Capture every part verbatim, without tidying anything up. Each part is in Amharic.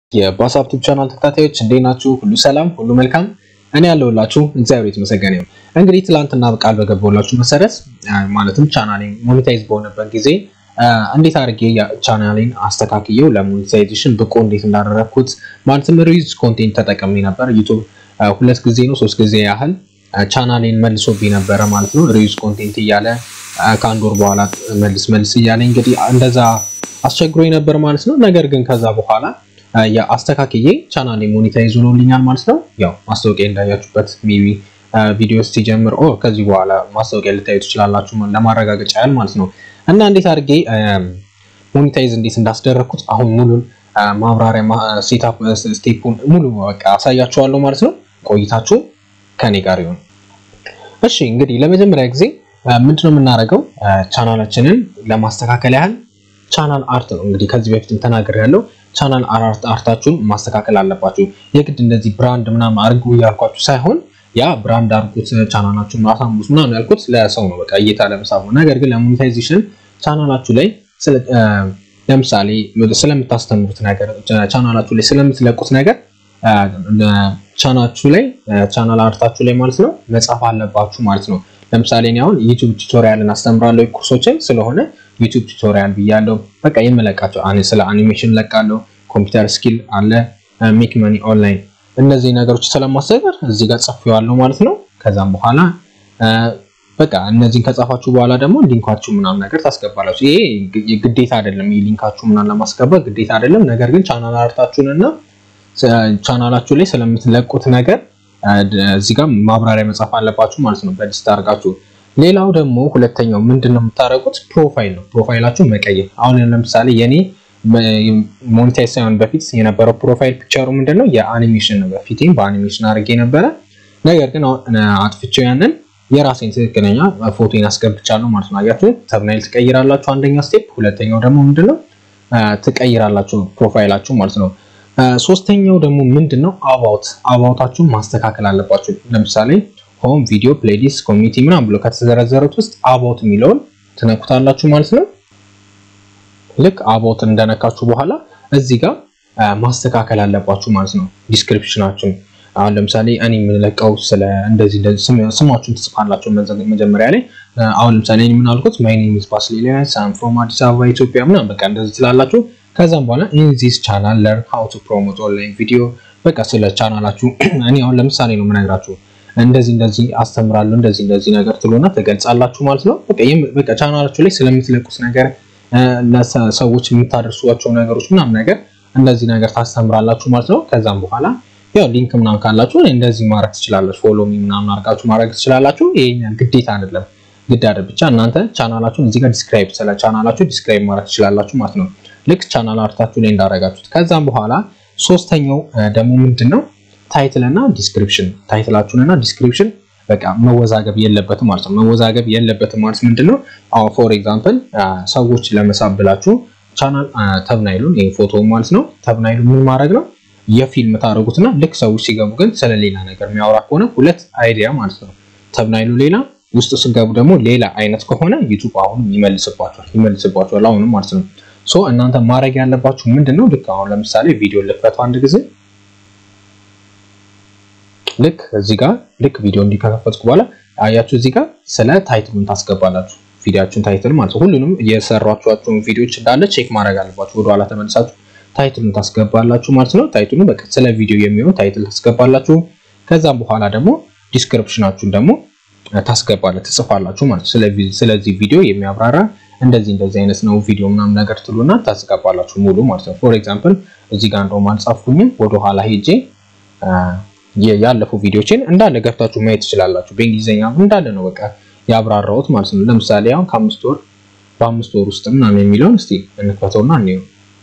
የባሳፕ ዩቲዩብ ቻናል ተከታታዮች እንዴት ናችሁ? ሁሉ ሰላም፣ ሁሉ መልካም። እኔ ያለሁላችሁ እግዚአብሔር ይመስገን ነው። እንግዲህ ትላንትና በቃል በገባሁላችሁ መሰረት ማለትም ቻናሌን ሞኔታይዝ በሆነበት ጊዜ እንዴት አድርጌ ቻናሌን አስተካክየው ለሞኔታይዜሽን ብቁ እንዴት እንዳደረኩት ማለትም ሪዩዝ ኮንቴንት ተጠቅሜ ነበር። ዩቲዩብ ሁለት ጊዜ ነው ሶስት ጊዜ ያህል ቻናሌን መልሶብኝ ነበር ማለት ነው። ሪዩዝ ኮንቴንት እያለ ከአንድ ወር በኋላ መልስ መልስ እያለ እንግዲህ እንደዛ አስቸግሮኝ ነበር ማለት ነው። ነገር ግን ከዛ በኋላ ያ አስተካክዬ ቻናሌ ሞኔታይዝ ሆኖልኛል ማለት ነው። ያው ማስታወቂያ እንዳያችሁበት ሜቢ ቪዲዮስ ሲጀምር ኦ ከዚህ በኋላ ማስታወቂያ ልታዩት ይችላልላችሁ ለማረጋገጫ ያህል ማለት ነው። እና እንዴት አድርጌ ሞኔታይዝ እንዴት እንዳስደረኩት አሁን ሙሉን ማብራሪያ ሴትአፕ ስቴፑን ሙሉ በቃ አሳያችኋለሁ ማለት ነው። ቆይታችሁ ከኔ ጋር ይሁን። እሺ እንግዲህ ለመጀመሪያ ጊዜ ምንድነው የምናደርገው ቻናላችንን ለማስተካከል ያህል ቻናል አርት ነው። እንግዲህ ከዚህ በፊትም ተናግሬያለሁ። ቻናል አርት አርታችሁን ማስተካከል አለባችሁ። የግድ እንደዚህ ብራንድ ምናምን አርጉ ያልኳችሁ ሳይሆን ያ ብራንድ አርጉት ቻናላችሁን ማሳሙስ ምናምን ያልኩት ለሰው ነው በቃ እይታ ለምሳሌ። ነገር ግን ለሞኔታይዜሽን ቻናላችሁ ላይ ለምሳሌ ስለምታስተምሩት ነገር ቻናላችሁ ላይ ስለምትለቁት ነገር ቻናላችሁ ላይ ቻናል አርታችሁ ላይ ማለት ነው መጻፍ አለባችሁ ማለት ነው። ለምሳሌ እኔ አሁን ዩቲዩብ ቱቶሪያልን አስተምራለሁ ኮርሶችን ስለሆነ ዩቲዩብ ቱቶሪያል ብያለሁ በቃ የመለቃቸው አኔ ስለ አኒሜሽን ለቃለሁ ኮምፒውተር ስኪል አለ ሜክ መኒ ኦንላይን እነዚህ ነገሮች ስለማስተምር እዚህ ጋር ጽፌዋለሁ ማለት ነው። ከዛም በኋላ በቃ እነዚህን ከጻፋችሁ በኋላ ደግሞ ሊንካችሁ ምናምን ነገር ታስገባላችሁ። ይሄ ግዴታ አይደለም ሊንካችሁ ምናምን ለማስገባት ግዴታ አይደለም። ነገር ግን ቻናል አርታችሁንና ቻናላችሁ ላይ ስለምትለቁት ነገር እዚህ ጋር ማብራሪያ መጻፍ አለባችሁ ማለት ነው በሊስት አድርጋችሁ። ሌላው ደግሞ ሁለተኛው ምንድነው የምታረጉት ፕሮፋይል ነው። ፕሮፋይላችሁ መቀየር አሁን ለምሳሌ የኔ ሞኔታይዜሽን በፊት የነበረው ፕሮፋይል ፒክቸሩ ምንድነው የአኒሜሽን ነው። በፊትም በአኒሜሽን አድርጌ ነበር። ነገር ግን አጥፍቼው ያንን የራሴን ትክክለኛ ፎቶን አስገብቻለሁ ማለት ነው። አያችሁ ተምኔል ትቀይራላችሁ አንደኛ ስቴፕ። ሁለተኛው ደግሞ ምንድነው ትቀይራላችሁ ፕሮፋይላችሁ ማለት ነው። ሶስተኛው ደግሞ ምንድነው አባውት አባውታችሁን ማስተካከል አለባችሁ። ለምሳሌ ሆም ቪዲዮ ፕሌሊስት ኮሚኒቲ ምናምን ብሎ ከተዘረዘሩት ውስጥ አባውት የሚለውን ትነኩታላችሁ ማለት ነው። ልክ አባውት እንደነካችሁ በኋላ እዚህ ጋር ማስተካከል አለባችሁ ማለት ነው። ዲስክሪፕሽናችሁን አሁን ለምሳሌ እኔ የምለቀው ስለ እንደዚህ እንደዚህ ስማችሁን ትጽፋላችሁ መጀመሪያ ላይ። አሁን ለምሳሌ እኔ ምን አልኩት ማይ ኔም ኢዝ ባስሌሊያ ሳም ፍሮም አዲስ አበባ ኢትዮጵያ ምናምን በቃ እንደዚህ ትላላችሁ። ከዛም በኋላ in this channel learn how to promote online video በቃ ስለ ቻናላችሁ እኔ አሁን ለምሳሌ ነው የምነግራችሁ እንደዚህ እንደዚህ አስተምራለሁ እንደዚህ እንደዚህ ነገር ትሉና ተገልጻላችሁ ማለት ነው። በቃ በቃ ቻናላችሁ ላይ ስለምትለቁት ነገር ለሰዎች የምታደርሱዋቸው ነገሮች ምናምን ነገር እንደዚህ ነገር ታስተምራላችሁ ማለት ነው። ከዛም በኋላ ያው ሊንክ ምናምን ካላችሁ እንደዚህ ማድረግ ትችላላችሁ። ፎሎ ሚ ምናምን አድርጋችሁ ማድረግ ትችላላችሁ። ይሄኛው ግዴታ አይደለም። ግድ አይደለም ብቻ እናንተ ቻናላችሁን እዚህ ጋር ዲስክራይብ ስለ ቻናላችሁ ዲስክራይብ ማድረግ ትችላላችሁ ማለት ነው። ልክ ቻናል አርታችሁ ላይ እንዳረጋችሁት። ከዛም በኋላ ሶስተኛው ደግሞ ምንድነው ታይትል እና ዲስክሪፕሽን። ታይትላችሁንና ዲስክሪፕሽን በቃ መወዛገብ የለበትም ማለት ነው። መወዛገብ የለበትም ማለት ምንድነው አው ፎር ኤግዛምፕል ሰዎች ለመሳብላችሁ ቻናል ተብናይሉን ይሄ ፎቶ ማለት ነው። ተብናይሉ ምን ማድረግ ነው የፊልም ታረጉትና ልክ ሰዎች ሲገቡ ግን ስለሌላ ነገር የሚያወራ ከሆነ ሁለት አይዲያ ማለት ነው። ተብናይሉ ሌላ ውስጥ ሲገቡ ደግሞ ሌላ አይነት ከሆነ ዩቲዩብ አሁን ይመልስባችኋል ይመልስባችኋል አሁን ማለት ነው። ሶ እናንተ ማድረግ ያለባችሁ ምንድነው ልክ አሁን ለምሳሌ ቪዲዮ ልክፈቱ አንድ ጊዜ ልክ እዚህ ጋር ልክ ቪዲዮ እንዲከፈትኩ በኋላ አያችሁ እዚህ ጋር ስለ ታይትሉን ታስገባላችሁ። ቪዲዮአችሁን ታይትል ማለት ነው። ሁሉንም የሰራችኋቸውን ቪዲዮዎች እንዳለ ቼክ ማድረግ አለባችሁ። ወደ ኋላ ተመልሳችሁ ታይትሉን ታስገባላችሁ ማለት ነው። ታይትሉን በቃ ስለ ቪዲዮ የሚሆን ታይትል ታስገባላችሁ። ከዛም በኋላ ደግሞ ዲስክሪፕሽናችሁን ደግሞ ታስገባላችሁ ትጽፋላችሁ ማለት ነው። ስለዚህ ስለዚህ ቪዲዮ የሚያብራራ እንደዚህ እንደዚህ አይነት ነው ቪዲዮ ምናምን ነገር ትሉና ታስገባላችሁ ሙሉ ማለት ነው። ፎር ኤግዛምፕል እዚህ ጋር እንደው ማንጻፍኩኝ ወደ ኋላ ሄጄ ያለፉ ቪዲዮችን እንዳለ ገብታችሁ ማየት ትችላላችሁ። በእንግሊዘኛ እንዳለ ነው በቃ ያብራራውት ማለት ነው። ለምሳሌ አሁን ከአምስት ወር በአምስት ወር ውስጥ ምናምን የሚለውን እስቲ እንፈተውና እንየው።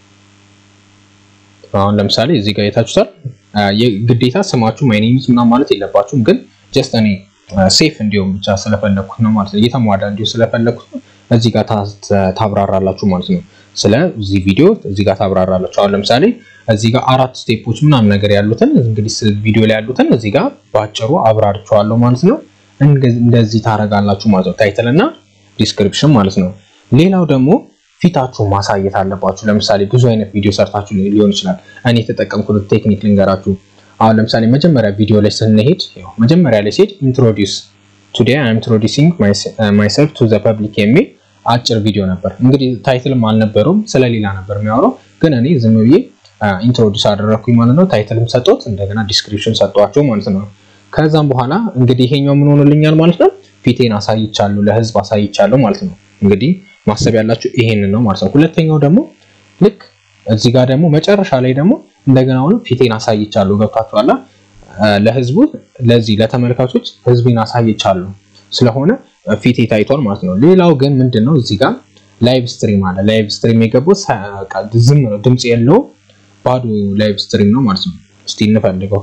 አሁን ለምሳሌ እዚህ ጋር የታችሁታል የግዴታ ስማችሁ ማይ ኔም ኢዝ ምናምን ማለት የለባችሁም። ግን ጀስት እኔ ሴፍ እንዲሆን ብቻ ስለፈለኩት ነው ማለት ነው። የተሟላ እንዲሆን ስለፈለኩት እዚህ ጋር ታብራራላችሁ ማለት ነው። ስለዚህ ቪዲዮ እዚህ ጋር ታብራራላችሁ። አሁን ለምሳሌ እዚህ ጋር አራት ስቴፖች ምናምን ነገር ያሉትን እንግዲህ ቪዲዮ ላይ ያሉትን እዚህ ጋር ባጭሩ አብራርቻለሁ ማለት ነው። እንደዚህ ታረጋላችሁ ማለት ነው። ታይትል እና ዲስክሪፕሽን ማለት ነው። ሌላው ደግሞ ፊታችሁ ማሳየት አለባችሁ ለምሳሌ ብዙ አይነት ቪዲዮ ሰርታችሁ ሊሆን ይችላል እኔ ተጠቀምኩት ቴክኒክ ልንገራችሁ አሁን ለምሳሌ መጀመሪያ ቪዲዮ ላይ ስንሄድ ያው መጀመሪያ ላይ ሲሄድ introduce today I am introducing myself to the public የሚል አጭር ቪዲዮ ነበር እንግዲህ ታይትልም አልነበረውም ስለሌላ ነበር የሚያወራው ግን እኔ ዝም ብዬ introduce አደረኩኝ ማለት ነው ታይትልም ሰጠሁት እንደገና ዲስክሪፕሽን ሰጠዋቸው ማለት ነው ከዛም በኋላ እንግዲህ ይሄኛው ምን ሆኖልኛል ማለት ነው ፊቴን አሳይቻለሁ ለህዝብ አሳይቻለሁ ማለት ነው እንግዲህ ማሰብ ያላችሁ ይሄንን ነው ማለት ነው ሁለተኛው ደግሞ ልክ እዚህ ጋር ደግሞ መጨረሻ ላይ ደግሞ እንደገና አሁን ፊቴን አሳይቻለሁ ገብታችኋል ለህዝቡ ለዚህ ለተመልካቾች ህዝብን አሳይቻለሁ ስለሆነ ፊቴ ታይቷል ማለት ነው ሌላው ግን ምንድነው እዚህ ጋር ላይቭ ስትሪም አለ ላይቭ ስትሪም የገባው ዝም ነው ድምጽ የለው ባዶ ላይቭ ስትሪም ነው ማለት ነው እስቲ እንፈልገው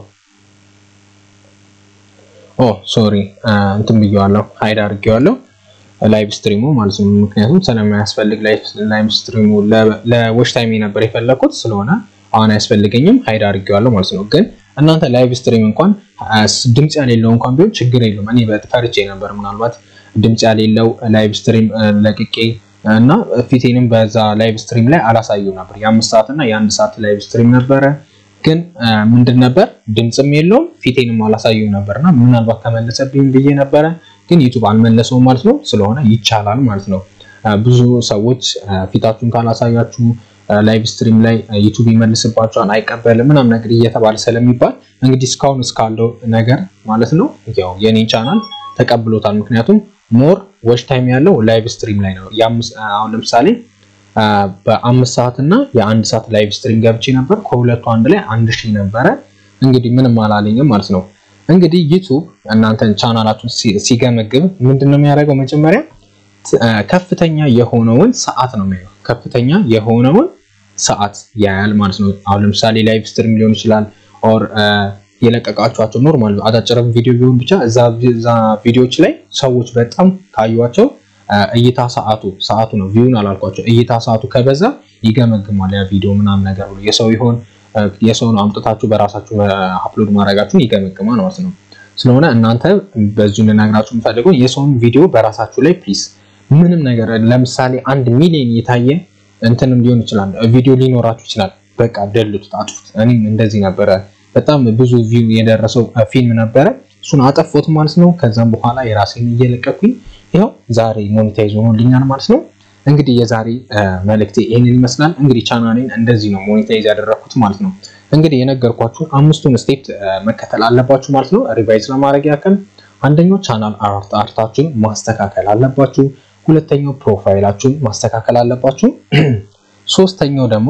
ኦ ሶሪ እንትን ብየዋለሁ ሃይድ አድርጌዋለሁ ላይቭ ስትሪሙ ማለት ነው ምክንያቱም ስለማያስፈልግ ላይቭ ላይቭ ስትሪሙ ለዋች ታይም ነበር የፈለኩት ስለሆነ አሁን አያስፈልገኝም ሃይድ አድርጌዋለሁ ማለት ነው ግን እናንተ ላይቭ ስትሪም እንኳን ድምጽ ያሌለው እንኳን ቢሆን ችግር የለውም እኔ በፈርቼ ነበር ምናልባት ድምጽ ያሌለው ላይቭ ስትሪም ለቅቄ እና ፊቴንም በዛ ላይቭ ስትሪም ላይ አላሳየው ነበር የ5 ሰዓት እና የ1 ሰዓት ላይቭ ስትሪም ነበር ግን ምንድን ነበር ድምጽም የለውም ፊቴንም አላሳየው ነበርና ምናልባት ተመለሰብኝ ብዬ ነበር ግን ዩቲዩብ አልመለሰው ማለት ነው ስለሆነ ይቻላል ማለት ነው ብዙ ሰዎች ፊታችሁን ካላሳያችሁ ላይቭ ስትሪም ላይ ዩቲዩብ ይመልስባችኋል አይቀበልም ምናም ነገር እየተባለ ስለሚባል እንግዲህ እስካሁን እስካለው ነገር ማለት ነው ያው የኔ ቻናል ተቀብሎታል ምክንያቱም ሞር ዋች ታይም ያለው ላይቭ ስትሪም ላይ ነው አሁን ለምሳሌ በ5 ሰዓት እና የ1 ሰዓት ላይቭ ስትሪም ገብቼ ነበር ከሁለቱ አንድ ላይ አንድ ሺህ ነበር እንግዲህ ምንም አላለኝም ማለት ነው እንግዲህ ዩቲዩብ እናንተን ቻናላችሁን ሲገመግም ምንድነው የሚያደርገው መጀመሪያ ከፍተኛ የሆነውን ሰዓት ነው የሚያየው ከፍተኛ የሆነውን ሰዓት ያያል ማለት ነው አሁን ለምሳሌ ላይቭ ስትሪም ሊሆን ይችላል ኦር የለቀቃችኋቸው ኖርማል አዳጭር ቪዲዮ ቢሆን ብቻ እዛ እዛ ቪዲዮዎች ላይ ሰዎች በጣም ካዩዋቸው እይታ ሰዓቱ ሰዓቱ ነው ቪውን አላልኳቸው እይታ ሰዓቱ ከበዛ ይገመግማል ያ ቪዲዮ ምናምን ነገር ሁሉ የሰው ይሆን የሰውን አምጥታችሁ በራሳችሁ አፕሎድ ማድረጋችሁን ይገመግማል ማለት ነው ስለሆነ እናንተ በዚሁ ልነግራችሁ የምፈልገው የሰውን ቪዲዮ በራሳችሁ ላይ ፕሊዝ ምንም ነገር ለምሳሌ አንድ ሚሊዮን የታየ እንትንም ሊሆን ይችላል ቪዲዮ ሊኖራችሁ ይችላል በቃ ደልቱት አጥፉት እኔም እንደዚህ ነበር በጣም ብዙ ቪው የደረሰው ፊልም ነበር እሱን አጠፋሁት ማለት ነው ከዛም በኋላ የራሴን እየለቀኩኝ ይሄው ዛሬ ሞኔታይዝ ሆኖልኛል ማለት ነው እንግዲህ የዛሬ መልእክቴ ይሄንን ይመስላል እንግዲህ ቻናሌን እንደዚህ ነው ሞኔታይዝ ያደረኩት ማለት ነው እንግዲህ የነገርኳችሁ አምስቱን ስቴፕ መከተል አለባችሁ ማለት ነው ሪቫይዝ ለማድረግ ያከን አንደኛው ቻናል አርት አርታችሁን ማስተካከል አለባችሁ ሁለተኛው ፕሮፋይላችሁን ማስተካከል አለባችሁ ሶስተኛው ደግሞ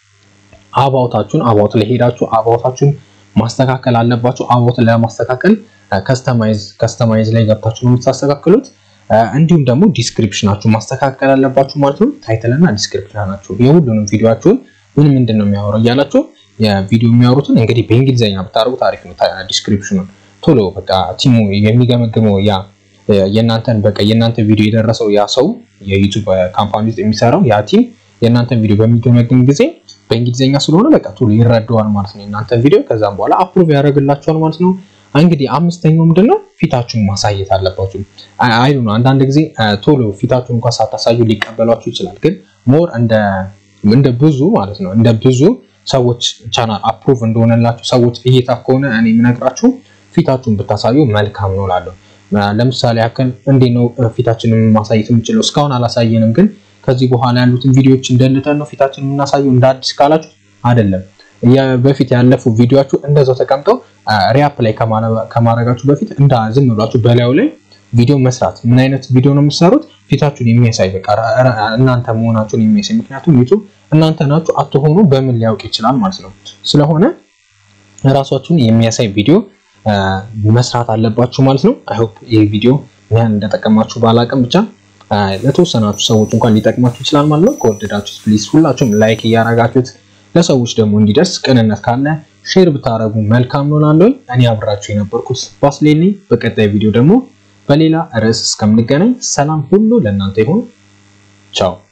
አባውታችሁን አባውት ላይ ሄዳችሁ አባውታችሁን ማስተካከል አለባችሁ አባውት ላይ ማስተካከል ከስተማይዝ ከስተማይዝ ላይ ገብታችሁ ነው የምታስተካክሉት እንዲሁም ደግሞ ዲስክሪፕሽናችሁ ማስተካከል አለባችሁ ማለት ነው ታይትል እና ዲስክሪፕሽናችሁ የሁሉንም ቪዲዮአችሁን ምን ምንድነው የሚያወራው ያላችሁ የቪዲዮ የሚያወሩትን እንግዲህ በእንግሊዘኛ ብታረጉ ታሪክ ነው ዲስክሪፕሽኑን ቶሎ በቃ ቲሙ የሚገመግመው ያ የናንተን በቃ የናንተ ቪዲዮ የደረሰው ያ ሰው የዩቲዩብ ካምፓኒ ውስጥ የሚሰራው ያ ቲም የናንተን ቪዲዮ በሚገመግም ጊዜ በእንግሊዘኛ ስለሆነ በቃ ቶሎ ይረዳዋል ማለት ነው የናንተን ቪዲዮ ከዛም በኋላ አፕሩቭ ያደርግላችኋል ማለት ነው እንግዲህ አምስተኛው ምንድነው ፊታችሁን ማሳየት አለባችሁ አይሉ ነው አንዳንድ ጊዜ ቶሎ ፊታችሁን እንኳን ሳታሳዩ ሊቀበሏችሁ ይችላል ግን ሞር እንደ እንደ ብዙ ማለት ነው እንደ ብዙ ሰዎች ቻናል አፕሩቭ እንደሆነላችሁ ሰዎች እይታ ከሆነ እኔ ምነግራችሁ ፊታችሁን ብታሳዩ መልካም ነው ላለው ለምሳሌ ያከን እንዴት ነው ፊታችንን ማሳየት የምንችለው እስካሁን አላሳየንም ግን ከዚህ በኋላ ያሉትን ቪዲዮዎች እንደልተን ነው ፊታችንን እናሳየው እንደ አዲስ ካላችሁ አይደለም በፊት ያለፉ ቪዲዮአችሁ እንደዛው ተቀምጠው ሪአፕ ላይ ከማረጋችሁ በፊት እንዳ ዝም ብላችሁ በላዩ ላይ ቪዲዮ መስራት ምን አይነት ቪዲዮ ነው የምትሰሩት ፊታችሁን የሚያሳይ በቃ እናንተ መሆናችሁን የሚያሳይ ምክንያቱም ዩቲዩብ እናንተ ናችሁ አትሆኑ በምን ሊያውቅ ይችላል ማለት ነው ስለሆነ ራሳችሁን የሚያሳይ ቪዲዮ መስራት አለባችሁ ማለት ነው አይ ሆፕ ይሄ ቪዲዮ ያን እንደተጠቀማችሁ ባላቀም ብቻ ለተወሰናችሁ ሰዎች እንኳን ሊጠቅማችሁ ይችላል ማለት ነው ከወደዳችሁት ፕሊዝ ሁላችሁም ላይክ ያያረጋችሁት ለሰዎች ደግሞ እንዲደርስ ቅንነት ካለ ሼር ብታረጉ መልካም ነው ላለው እኔ አብራችሁ የነበርኩት ባስሌኒ በቀጣይ ቪዲዮ ደግሞ በሌላ ርዕስ እስከምንገናኝ ሰላም ሁሉ ለእናንተ ይሁን ቻው